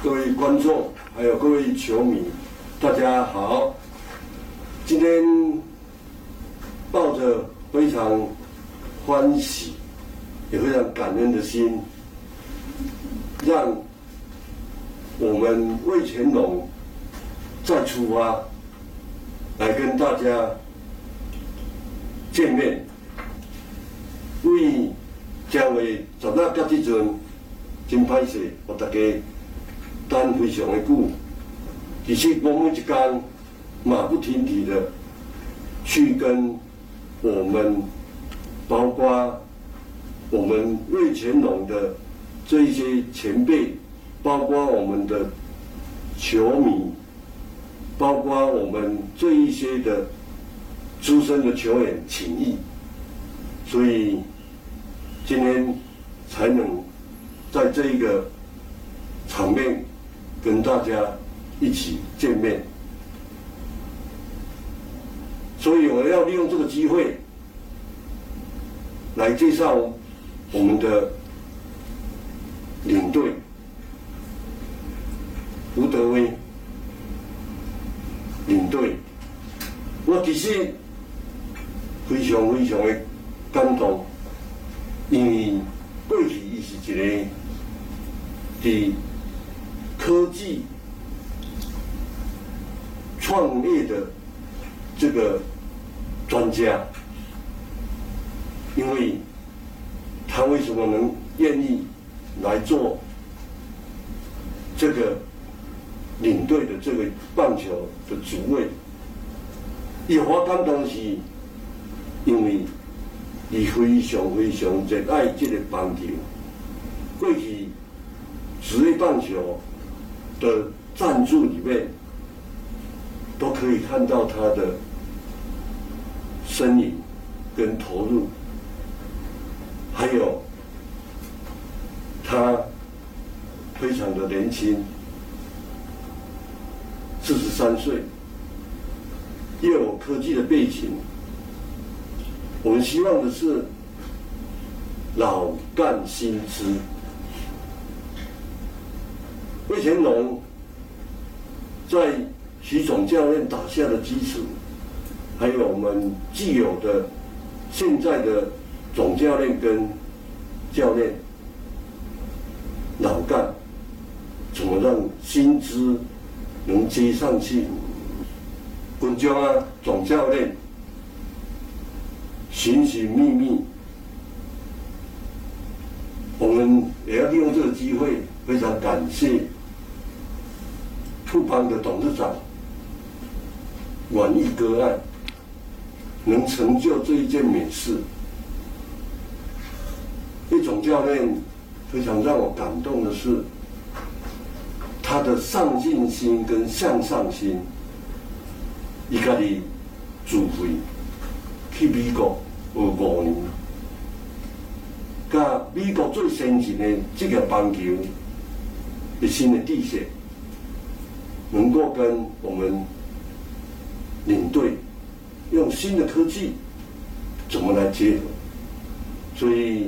各位观众，还有各位球迷，大家好。今天抱着非常欢喜，也非常感恩的心，让我们味全龙再出发，来跟大家见面。因为将会十那到这阵真歹势，互大家等非常的久。其实我们一天马不停蹄的去跟我们，包括我们味全龙的这一些前辈，包括我们的球迷，包括我们这一些的资深的球员请益，所以今天才能在这一个场面跟大家一起见面。所以我要利用这个机会来介绍我们的领队吴德威领队。我其实非常非常的感动，因为过去伊是一个伫科技创业的这个专家，因为他为什么能愿意来做这个领队的这个棒球的主委？伊我感动是，因为伊非常非常热爱这个棒球。过去职业棒球的赞助里面，都可以看到他的身影跟投入，还有他非常的年轻，43岁，又有科技的背景。我们希望的是老干新知。味全龙在徐总教练打下的基础，还有我们既有的现在的总教练跟教练老干，怎么让薪资能接上去？滚江啊，总教练寻寻觅觅，我们也要利用这个机会，非常感谢富邦的董事长阮义割爱，能成就这一件美事。叶总教练非常让我感动的是，他的上进心跟向上心，伊家己自费去美国学5年，甲美国最先进的职业棒球的新的地线，能够跟我们领队用新的科技怎么来结合，所以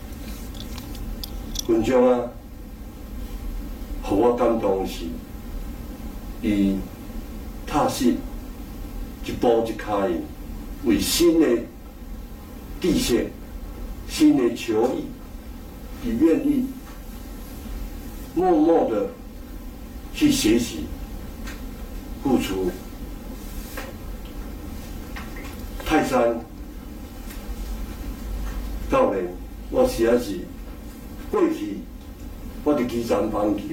文章啊，让我感动的是，伊踏实一步一脚印，为新的地线、新的球艺，伊愿意默默的去学习、付出。泰山教练，我实在是过去我伫基层棒球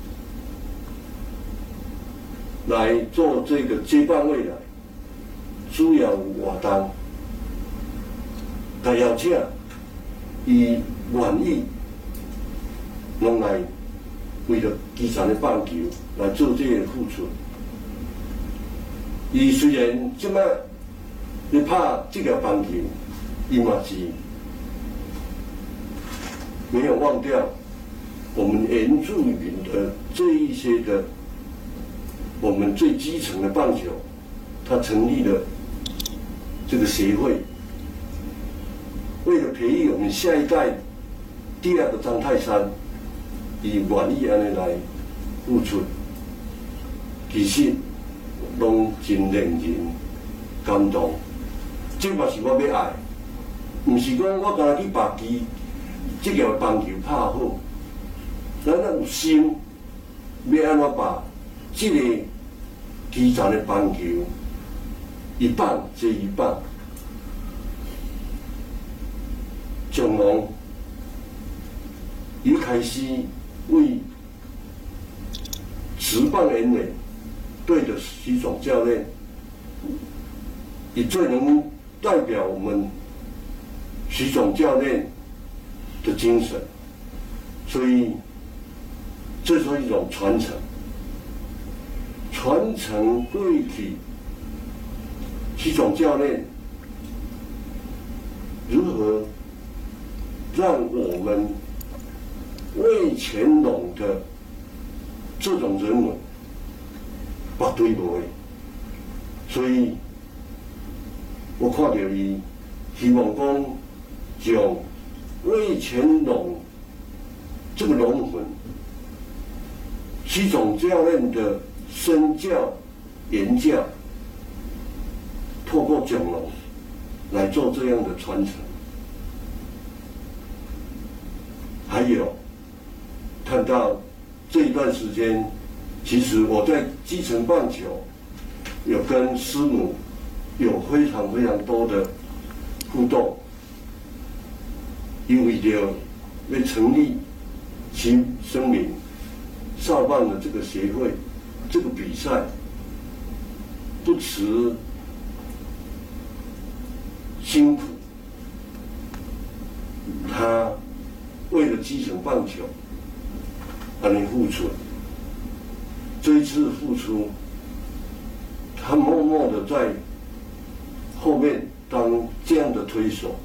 来做这个接棒位来，主要有活动，但邀请伊愿意拢来为了基层的棒球来做这个付出。伊虽然即摆咧拍职业棒球，伊嘛是没有忘掉我们原住民的这一些的我们最基层的棒球，他成立了这个协会，为了培育我们下一代第二个张泰山，以愿意安尼来付出，其实拢真令人感动。这嘛是我要爱，毋是讲我今日去拔旗，即个棒球拍好，咱有心要安怎把即个基层的棒球一棒接一棒，从龙一开始为持棒人员对着徐总教练，也最能代表我们徐总教练的精神，所以这是一种传承，传承过去徐总教练如何让我们魏乾隆的这种人文把对无的，所以我看到伊希望讲将魏乾隆这个龙魂，徐总教练的身教言教，透过迥龙来做这样的传承。还有看到这一段时间，其实我在基层棒球有跟师母有非常非常多的互动，因为要成立新生命少棒的这个协会，这个比赛不辞辛苦，他为了基层棒球而付出，这一次付出，他默默的在后面当这样的推手。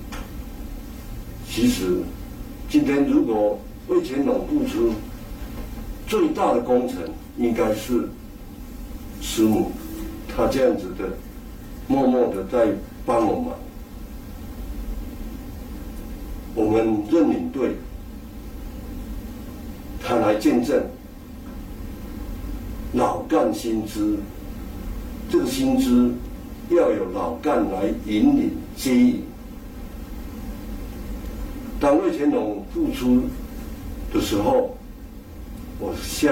其实今天如果魏乾隆付出最大的工程，应该是师母他这样子的默默的在帮我们。我们认领队他来见证老干新知，这个新知要有老干来引领接引。当魏乾隆复出的时候，我向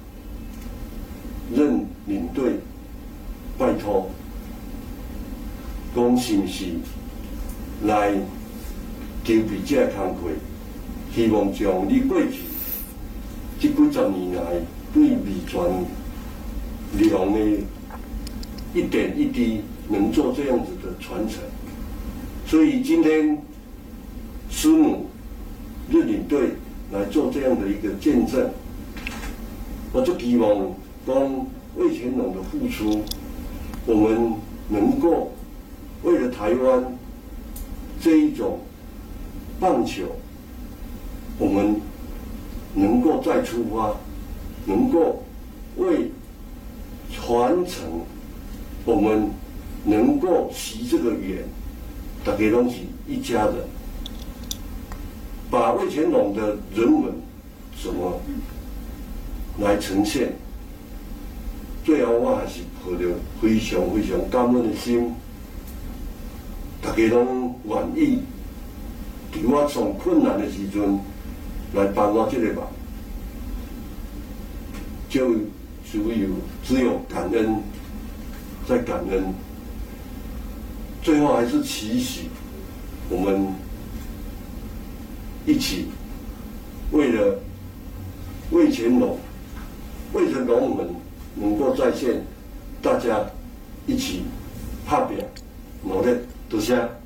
任领队拜托，讲是不是来筹备这个工作，希望将你过去这几十年来对美传良的一点一滴，能做这样子的传承。所以今天师母日领队来做这样的一个见证，我就希望讲魏乾隆的付出，我们能够为了台湾这一种棒球，我们能够再出发，能够为传承，我们能够习这个缘，大家都是一家人。把魏乾隆的人文怎么来呈现？最后我还是抱着非常非常感恩的心，大家拢愿意在我上困难的时阵来帮我这个忙，就只有感恩，再感恩。最后还是期许我们一起为了魏乾隆们能够再现，大家一起拍拼努力，多谢。